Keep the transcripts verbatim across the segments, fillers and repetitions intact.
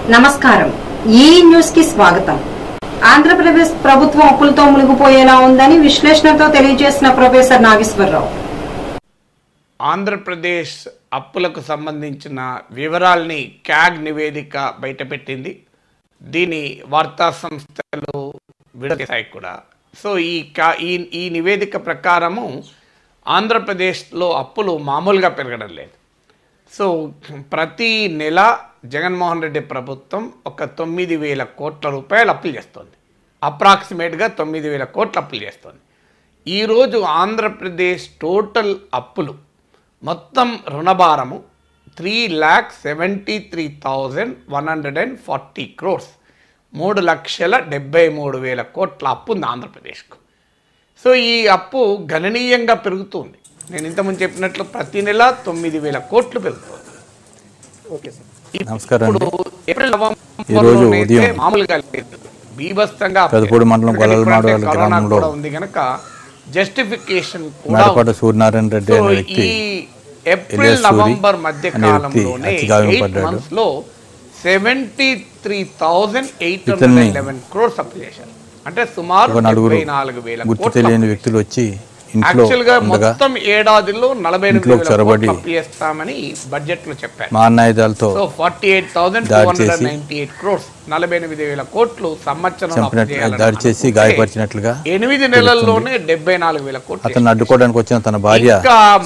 నమస్కారం ఈ న్యూస్ కి స్వాగతం. ఆంధ్రప్రదేశ్ ప్రభుత్వం అప్పులతో మునిగిపోయేలా ఉందని విశ్లేషణతో తెలియజేసిన ప్రొఫెసర్ నాగేశ్వరరావు. ఆంధ్రప్రదేశ్ అప్పులకు సంబంధించిన వివరాల్ని క్యాగ్ నివేదిక బయటపెట్టింది. దీని వార్తా సంస్థలు విడుదలయ్యాయి కూడా. సో ఈ ఈ ఈ నివేదిక ప్రకారము ఆంధ్రప్రదేశ్లో అప్పులు మామూలుగా పెరగడం లేదు. సో ప్రతి నెల జగన్మోహన్ రెడ్డి ప్రభుత్వం ఒక తొమ్మిది వేల కోట్ల రూపాయలు అప్పులు చేస్తుంది. అప్రాక్సిమేట్గా తొమ్మిది వేల కోట్ల అప్పులు చేస్తుంది. ఈరోజు ఆంధ్రప్రదేశ్ టోటల్ అప్పులు మొత్తం రుణభారము three lakh seventy three thousand one hundred and forty crores మూడు లక్షల డెబ్బై మూడు వేల కోట్ల అప్పు ఉంది ఆంధ్రప్రదేశ్కు. సో ఈ అప్పు గణనీయంగా పెరుగుతుంది. నేను ఇంతకుముందు చెప్పినట్లు ప్రతి నెల తొమ్మిది వేల కోట్లు పెరుగుతుంది. ఓకే సార్, నమస్కారం. ఏప్రిల్ నవంబర్ మామూలుగా లేదు, బీభత్సంగా పెదపూడి మండలం గొల్లమాడు గ్రామంలో ఉంది కనుక జస్టిఫికేషన్ మేడపాటి సూర్యనారాయణ రెడ్డి అనే వ్యక్తి ఈ ఏప్రిల్ నవంబర్ మధ్య కాలంలోనే ఎయిట్ మంత్స్ లో seventy three thousand eight hundred eleven crores అప్పు చేశారు. అంటే సుమారు నలభై నాలుగు వేల గుర్తు తెలియని వ్యక్తులు వచ్చి యాక్చువల్గా మొత్తం ఏడాదిలో నలభై ఎనిమిది వేల కోట్లు అప్పు చేస్తామని బడ్జెట్ లో చెప్పారు. మాన్నాయుధాలతో forty eight thousand two hundred ninety eight crores నలభై ఎనిమిది వేల కోట్లు సంవత్సరం దాడి చేసి గాయపరిచినట్లుగా ఎనిమిది నెలల్లోనే డెబ్బై నాలుగు వేల కోట్లు అతను అడ్డుకోవడానికి వచ్చిన తన భార్య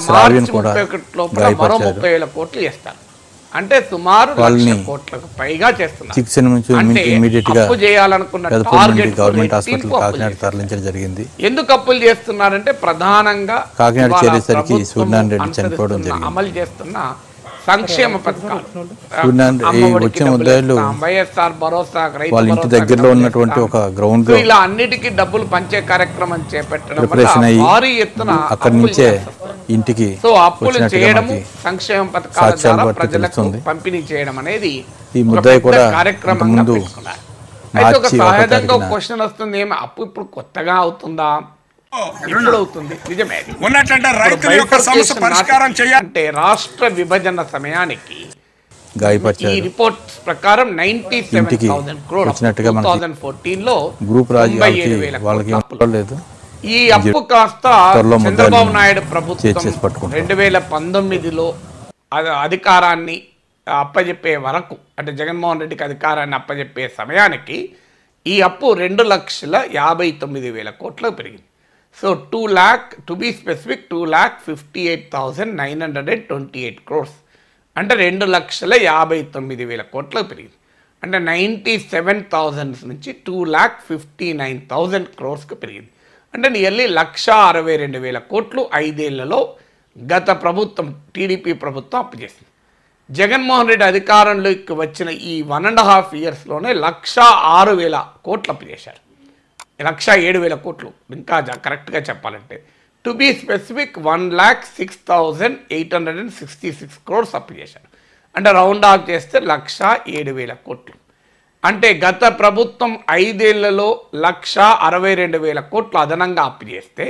మరో ముప్పై వేల కోట్లు చేస్తారు. అంటే సుమారు లక్ష కోట్లకు పైగా చేస్తున్నారు. అప్పు చేయాలనుకున్న టార్గెట్ గవర్నమెంట్ హాస్పిటల్ కాకినాడ తరలించడం జరిగింది. ఎందుకు అప్పులు చేస్తున్నారంటే ప్రధానంగా కాకినాడ చేరేసరికి సూర్యనారాయణ రెడ్డి చనిపోవడం జరిగింది. అమలు చేస్తున్న సంక్షేమ పథకాలు వచ్చిన ముద్దాయిలు వైఎస్ఆర్ భరోసా, వాళ్ళ ఇంటి దగ్గరలో ఉన్నటువంటి ఒక గ్రౌండ్ లో ఇలా అన్నిటికీ డబ్బులు పంచే కార్యక్రమం చేపట్టడం భారీ ఎత్తున అక్కడి నుంచే ఇంటికి సో అప్పులు చేయడం, సంక్షేమ పథకాల ద్వారా ప్రజలకు పంపిణీ చేయడం అనేది ఈ ముద్దాయి కూడా కార్యక్రమంగా పెట్టుకున్నారు. అయితే ఒక సహజంగా ఒక క్వశ్చన్ వస్తుంది, ఏమి అప్పు ఇప్పుడు కొత్తగా అవుతుందా? ఇప్పుడు అవుతుంది, నిజమే. అంటే రాష్ట్ర విభజన సమయానికి ఈ రిపోర్ట్ ప్రకారం ninety seven thousand crore two thousand fourteen లో గ్రూప్ రాజు ఈ అప్పు కాస్త చంద్రబాబు నాయుడు ప్రభుత్వం రెండు వేల పంతొమ్మిదిలో అధికారాన్ని అప్పజెప్పే వరకు, అంటే జగన్మోహన్ రెడ్డికి అధికారాన్ని అప్పజెప్పే సమయానికి ఈ అప్పు రెండు లక్షల యాభై తొమ్మిది వేల కోట్లకు పెరిగింది. So two lakh to be specific two lakh fifty eight thousand nine hundred and twenty eight crores అంటే రెండు లక్షల యాభై తొమ్మిది వేల కోట్లకు పెరిగింది. అంటే నైంటీ సెవెన్ థౌజండ్స్ నుంచి two lakh fifty nine thousand క్రోర్స్కి పెరిగింది. అంటే నియర్లీ లక్ష అరవై రెండు వేల కోట్లు ఐదేళ్లలో గత ప్రభుత్వం టీడీపీ ప్రభుత్వం అప్పు చేసింది. జగన్మోహన్ రెడ్డి అధికారంలోకి వచ్చిన ఈ వన్ అండ్ హాఫ్ ఇయర్స్లోనే లక్ష ఆరు వేల కోట్లు అప్పు చేశారు. లక్ష ఏడు వేల కోట్లు ఇంకా కరెక్ట్గా చెప్పాలంటే to be specific one lakh six thousand eight hundred and sixty six crores అప్పు చేశారు. అంటే రౌండ్ ఆఫ్ చేస్తే లక్ష ఏడు వేల కోట్లు. అంటే గత ప్రభుత్వం ఐదేళ్లలో లక్ష అరవై రెండు వేల కోట్లు అదనంగా అప్పు చేస్తే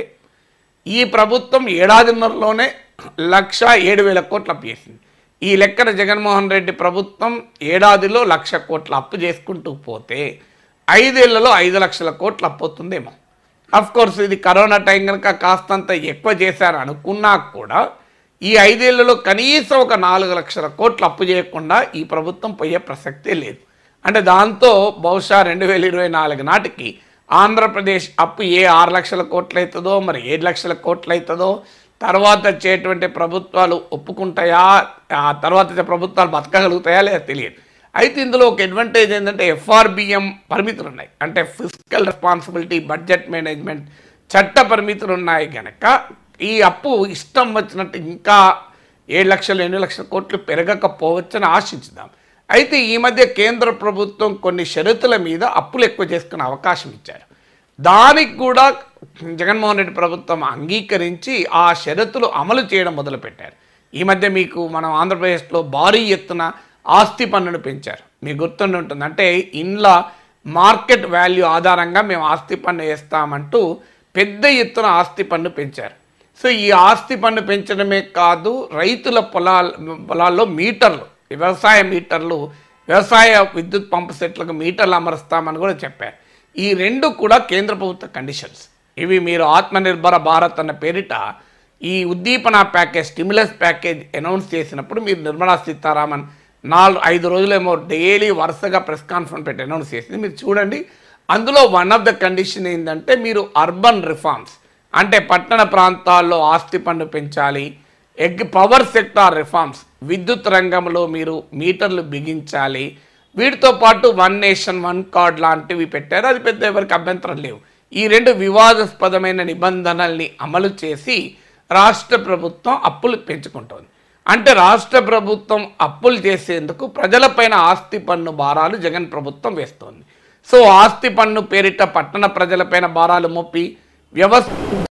ఈ ప్రభుత్వం ఏడాదిన్నరలోనే లక్ష ఏడు వేల కోట్లు అప్పు చేసింది. ఈ లెక్కన జగన్మోహన్ రెడ్డి ప్రభుత్వం ఏడాదిలో లక్ష కోట్ల అప్పు చేసుకుంటూ పోతే ఐదేళ్లలో ఐదు లక్షల కోట్లు అప్పు అవుతుందేమో. అఫ్కోర్స్ ఇది కరోనా టైం కనుక కాస్తంత ఎక్కువ చేశారు అనుకున్నా కూడా ఈ ఐదేళ్లలో కనీసం ఒక నాలుగు లక్షల కోట్లు అప్పు చేయకుండా ఈ ప్రభుత్వం పోయే ప్రసక్తే లేదు. అంటే దాంతో బహుశా రెండు వేల ఇరవై నాలుగు నాటికి ఆంధ్రప్రదేశ్ అప్పు ఏ ఆరు లక్షల కోట్లు అవుతుందో, మరి ఏడు లక్షల కోట్లు అవుతుందో, తర్వాత వచ్చేటువంటి ప్రభుత్వాలు ఒప్పుకుంటాయా, ఆ తర్వాత ప్రభుత్వాలు బతకగలుగుతాయా లేదా తెలియదు. అయితే ఇందులో ఒక అడ్వాంటేజ్ ఏంటంటే ఎఫ్ఆర్బిఎం పరిమితులు ఉన్నాయి. అంటే ఫిజికల్ రెస్పాన్సిబిలిటీ, బడ్జెట్ మేనేజ్మెంట్ చట్ట పరిమితులు ఉన్నాయి కనుక ఈ అప్పు ఇష్టం వచ్చినట్టు ఇంకా ఏడు లక్షలు ఎనిమిది లక్షల కోట్లు పెరగకపోవచ్చని ఆశించుదాం. అయితే ఈ మధ్య కేంద్ర ప్రభుత్వం కొన్ని షరతుల మీద అప్పులు ఎక్కువ చేసుకునే అవకాశం ఇచ్చారు. దానికి కూడా జగన్మోహన్ రెడ్డి ప్రభుత్వం అంగీకరించి ఆ షరతులు అమలు చేయడం మొదలుపెట్టారు. ఈ మధ్య మీకు మనం ఆంధ్రప్రదేశ్లో భారీ ఎత్తున ఆస్తి పన్నును పెంచారు. మీకు గుర్తుండి ఉంటుంది. అంటే ఇండ్ల మార్కెట్ వాల్యూ ఆధారంగా మేము ఆస్తి పన్ను వేస్తామంటూ పెద్ద ఎత్తున ఆస్తి పన్ను పెంచారు. సో ఈ ఆస్తి పన్ను పెంచడమే కాదు, రైతుల పొలాల పొలాల్లో మీటర్లు, వ్యవసాయ మీటర్లు వ్యవసాయ విద్యుత్ పంపు సెట్లకు మీటర్లు అమరుస్తామని కూడా చెప్పారు. ఈ రెండు కూడా కేంద్ర ప్రభుత్వ కండిషన్స్. ఇవి మీరు ఆత్మనిర్భర భారత్ అన్న పేరిట ఈ ఉద్దీపన ప్యాకేజ్, స్టిమ్యులస్ ప్యాకేజ్ అనౌన్స్ చేసినప్పుడు మీరు నిర్మలా సీతారామన్ నాలుగు ఐదు రోజులేమో డైలీ వరుసగా ప్రెస్ కాన్ఫరెన్స్ పెట్టి అనౌన్స్ చేసింది. మీరు చూడండి, అందులో వన్ ఆఫ్ ద కండిషన్ ఏంటంటే మీరు అర్బన్ రిఫార్మ్స్ అంటే పట్టణ ప్రాంతాల్లో ఆస్తి పన్ను పెంచాలి, ఎగ్ పవర్ సెక్టార్ రిఫార్మ్స్ విద్యుత్ రంగంలో మీరు మీటర్లు బిగించాలి, వీటితో పాటు వన్ నేషన్ వన్ కార్డ్ లాంటివి పెట్టారు. అది పెద్ద ఎవరికి అభ్యంతరం లేవు. ఈ రెండు వివాదాస్పదమైన నిబంధనల్ని అమలు చేసి రాష్ట్ర ప్రభుత్వం అప్పులు పెంచుకుంటోంది. అంటే రాష్ట్ర ప్రభుత్వం అప్పులు చేసేందుకు ప్రజలపైన ఆస్తి పన్ను భారాలు జగన్ ప్రభుత్వం వేస్తోంది. సో ఆస్తి పన్ను పేరిట పట్టణ ప్రజలపైన భారాలు మోపి వ్యవస్థ